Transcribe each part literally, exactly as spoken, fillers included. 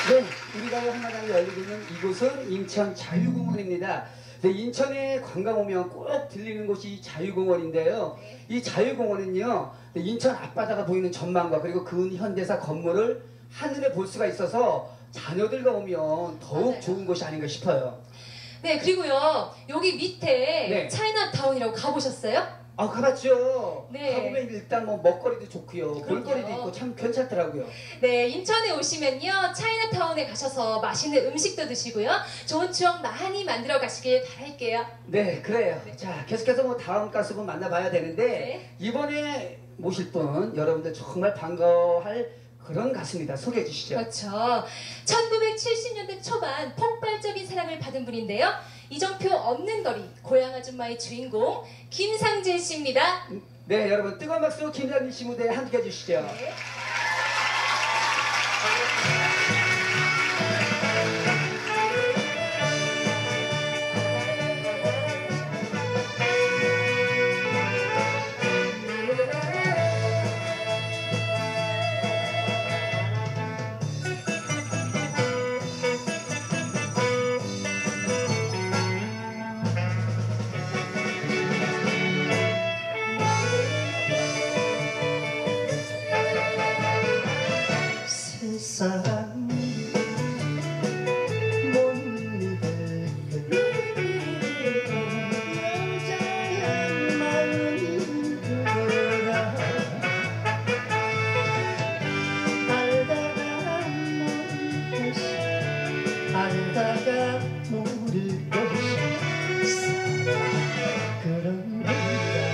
네, 우리가 한마당에 열리고 있는 이곳은 인천 자유공원입니다. 네, 인천에 관광 오면 꼭 들리는 곳이 자유공원인데요. 이 자유공원은요, 인천 앞바다가 보이는 전망과 그리고 근현대사 건물을 한눈에 볼 수가 있어서 자녀들과 오면 더욱 맞아요. 좋은 곳이 아닌가 싶어요. 네, 그리고요, 여기 밑에 네. 차이나타운이라고 가보셨어요? 아, 가봤죠. 네. 가보면 일단 뭐 먹거리도 좋고요. 그럼요. 볼거리도 있고 참 괜찮더라고요. 네, 인천에 오시면요, 차이나타운에 가셔서 맛있는 음식도 드시고요, 좋은 추억 많이 만들어 가시길 바랄게요. 네, 그래요. 네. 자, 계속해서 뭐 다음 가수분 만나봐야 되는데 네. 이번에 모실 분 여러분들 정말 반가워할 그런 가수입니다. 소개해 주시죠. 그렇죠. 천구백칠십 년대 초반 폭발적인 사랑을 받은 분인데요. 이정표 없는 거리, 고향 아줌마의 주인공 김상진 씨입니다. 네, 여러분 뜨거운 박수 김상진 씨 무대에 함께 해주시죠. 네. 세상 못 믿을 여자의 마음이 그거라 알다가 모를 것이 알다가 모를 것이 그런 건가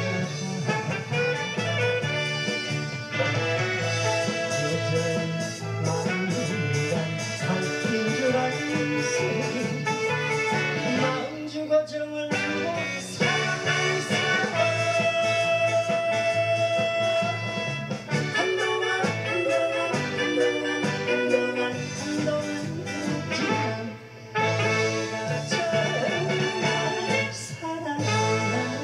마음 주고 정을 주고 사랑을 사랑 한동안 한동안 한동안 한동안 한동안 그렇지만 내가 정말 사랑한다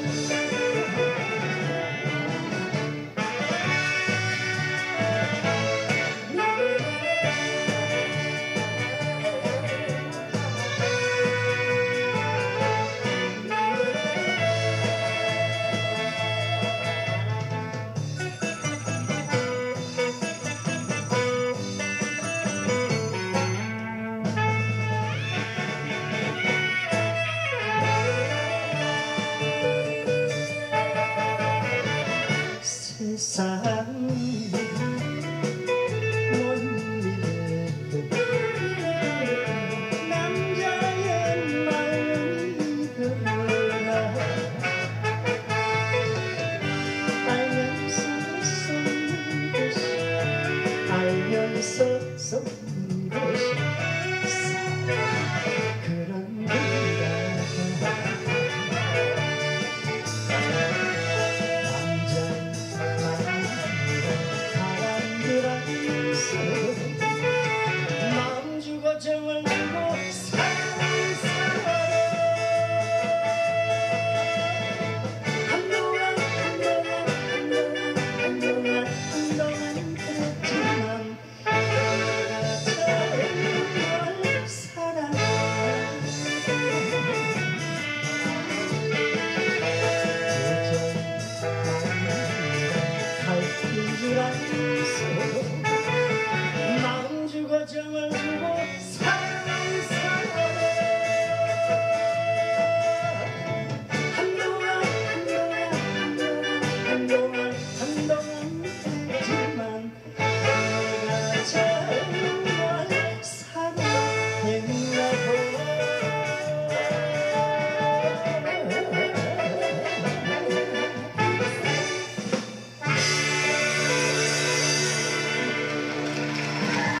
세상 못 믿을 남자의 마음이 그거라 알면서 썩는 것이 알면서 썩는 것이 그런 건가 마음 주고 정을 주고 사랑을 사랑 한동안 한동안 한동안 한동안 한동안 그랬지만 내가 정말 사랑해 갈핀 줄 알면서 마음 주고 정을